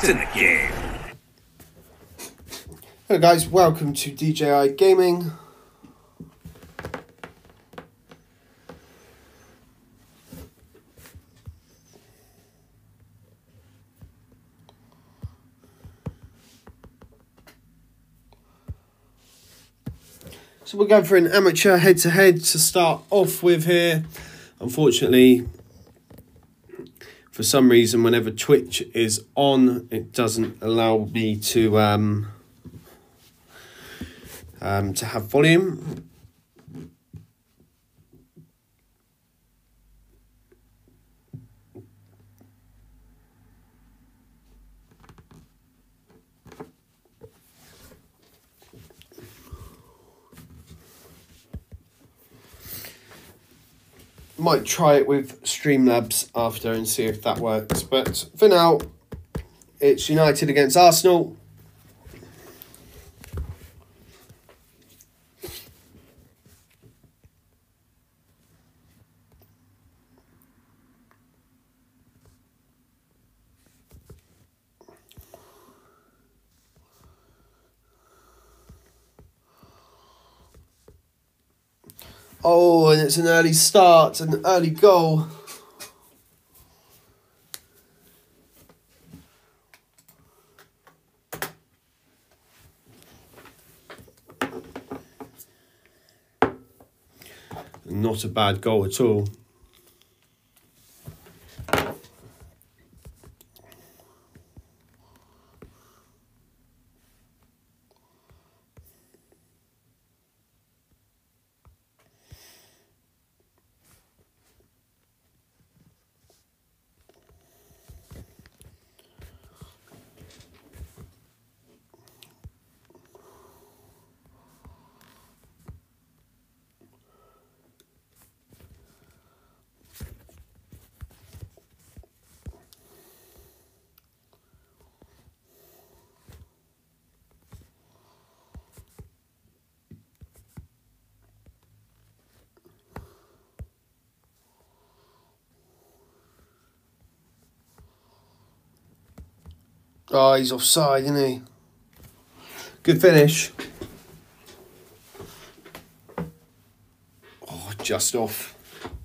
to the game. Hello guys, welcome to Djayigaming. So we're going for an amateur head-to-head to start off with here. Unfortunately, for some reason, whenever Twitch is on, it doesn't allow me to have volume. Might try it with Streamlabs after and see if that works. But for now, it's United against Arsenal. Oh, and it's an early start, an early goal. Not a bad goal at all. Oh, he's offside, isn't he? Good finish. Oh, just off.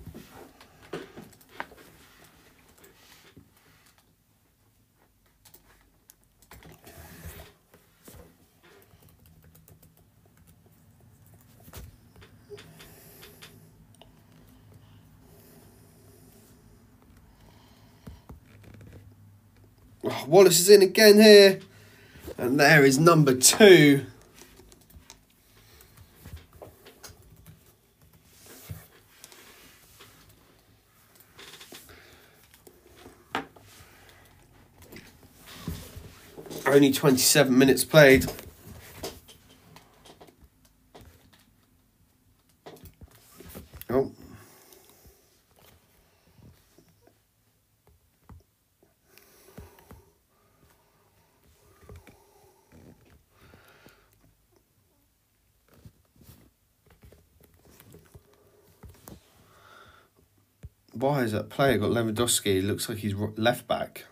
Oh, Wallace is in again here. And there is number 2. Only 27 minutes played. Oh. Why is that player got Lewandowski? Looks like he's left back.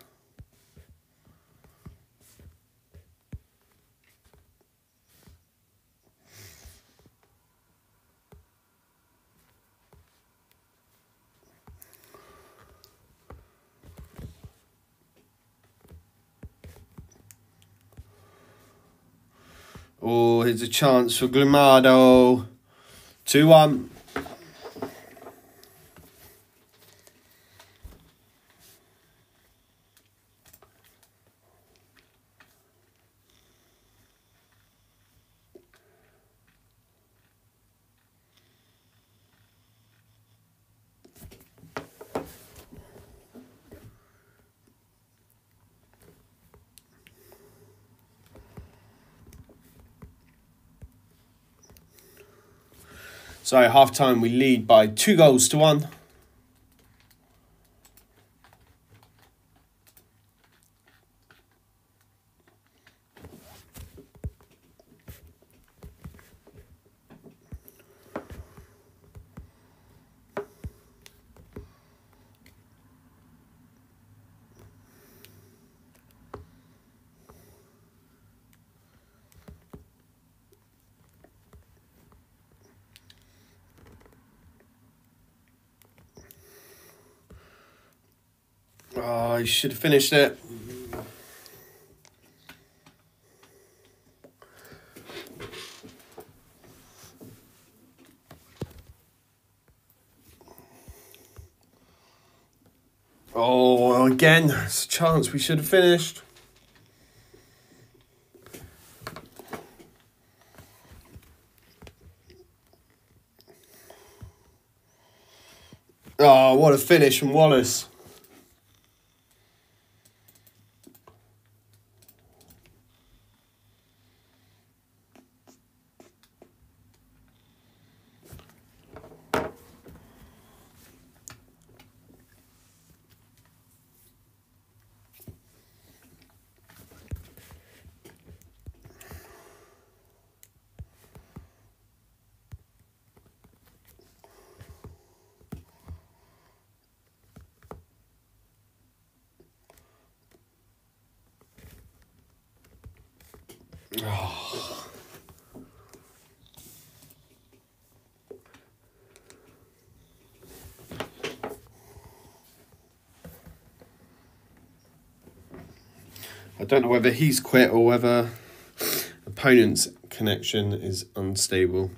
Oh, here's a chance for Glimado. 2-1. So half time we lead by 2-1. Oh, he should have finished it. Oh, again, it's a chance we should have finished. Oh, what a finish from Wallace. Oh. I don't know whether he's quit or whether opponent's connection is unstable.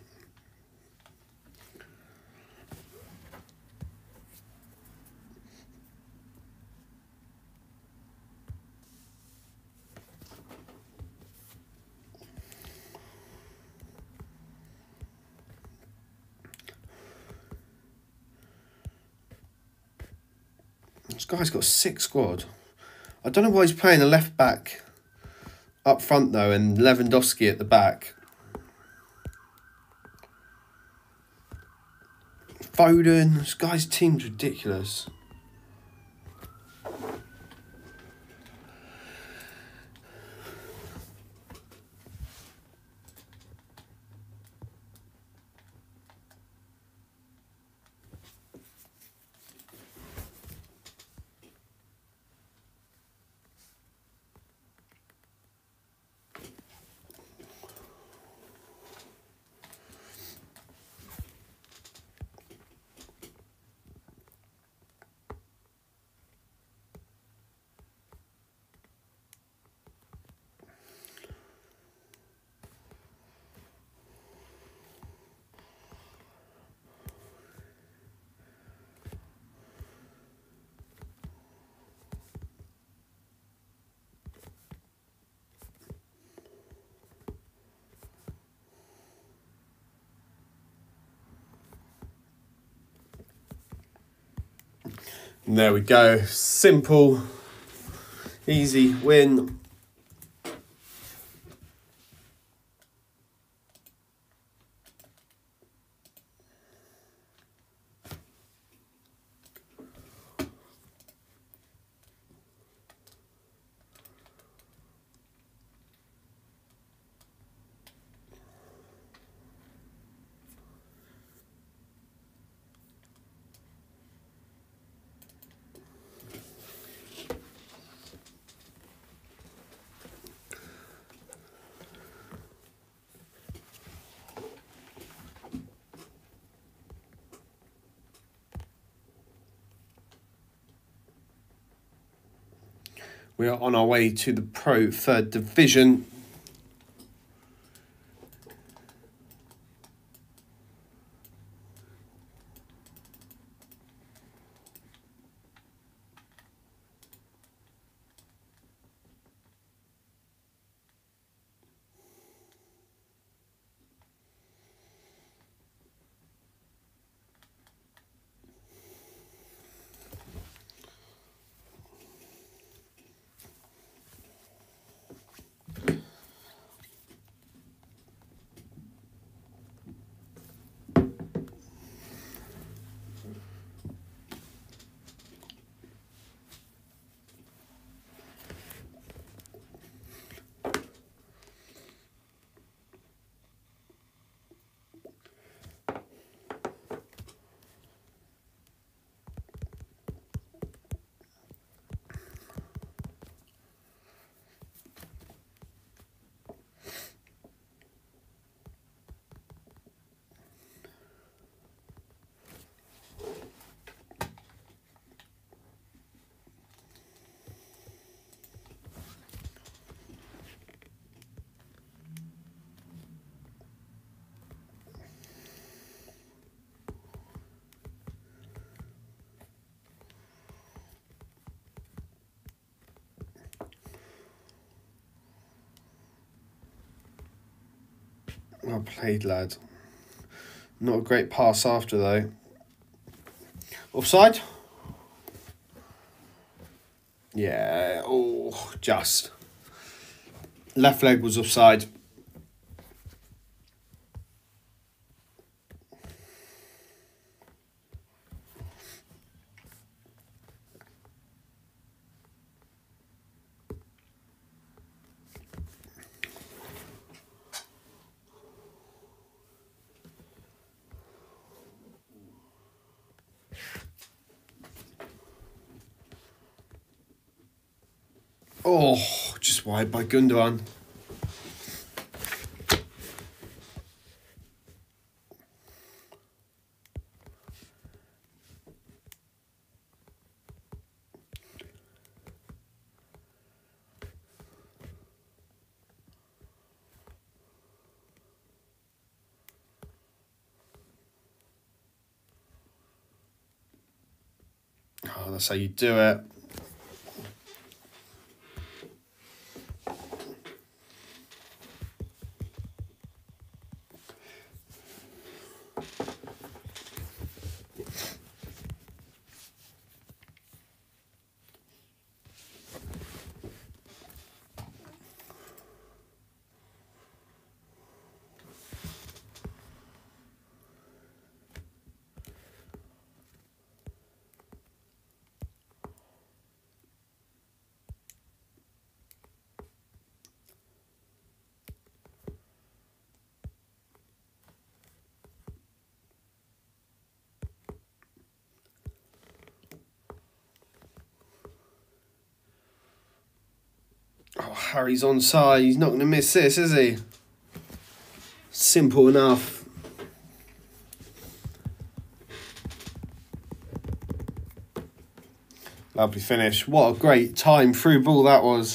This guy's got 6 squad. I don't know why he's playing a left back up front though, and Lewandowski at the back. Foden, this guy's team's ridiculous. And there we go. Simple, easy win. We are on our way to the Pro 3rd Division. Well played, lad. Not a great pass after, though. Offside? Yeah, oh, just. Left leg was offside. Oh, just wide by Gundogan. Oh, that's how you do it. Oh, Harry's onside. He's not going to miss this, is he? Simple enough. Lovely finish. What a great time through ball that was.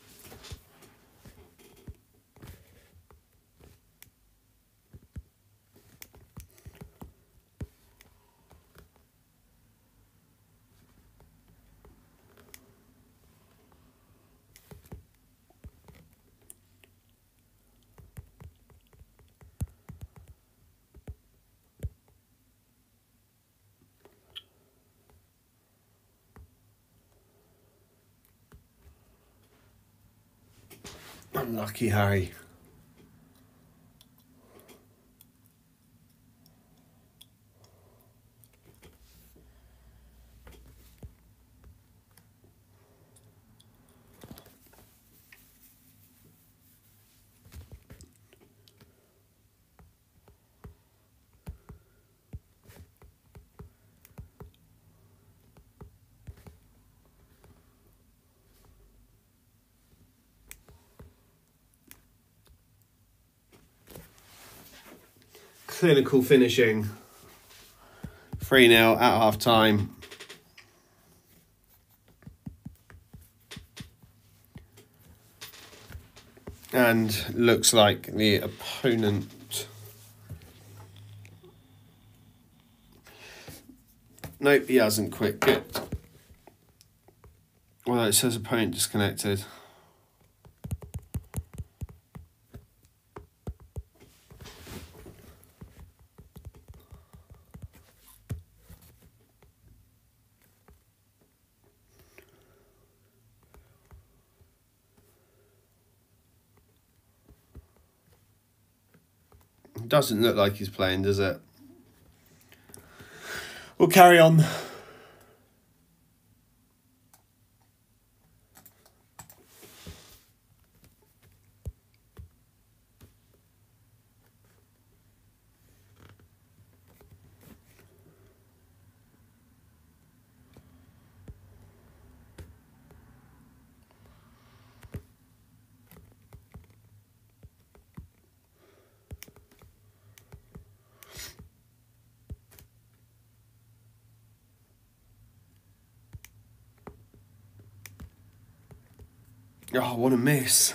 Unlucky Harry. Clinical finishing. 3-0 at half time. And looks like the opponent. Nope, he hasn't quit. Good. Well, it says opponent disconnected. Doesn't look like he's playing, does it? We'll carry on. Oh, what a miss.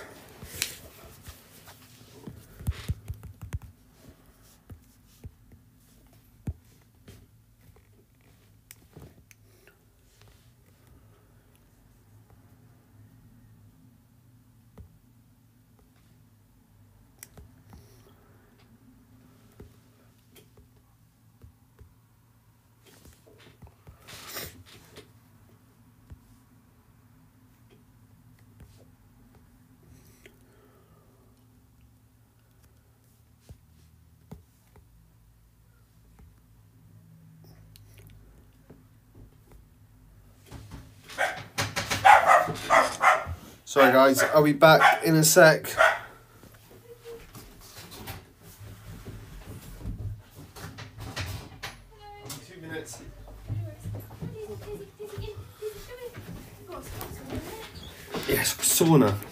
Sorry guys, I'll be back in a sec. 2 minutes. Yes, sauna.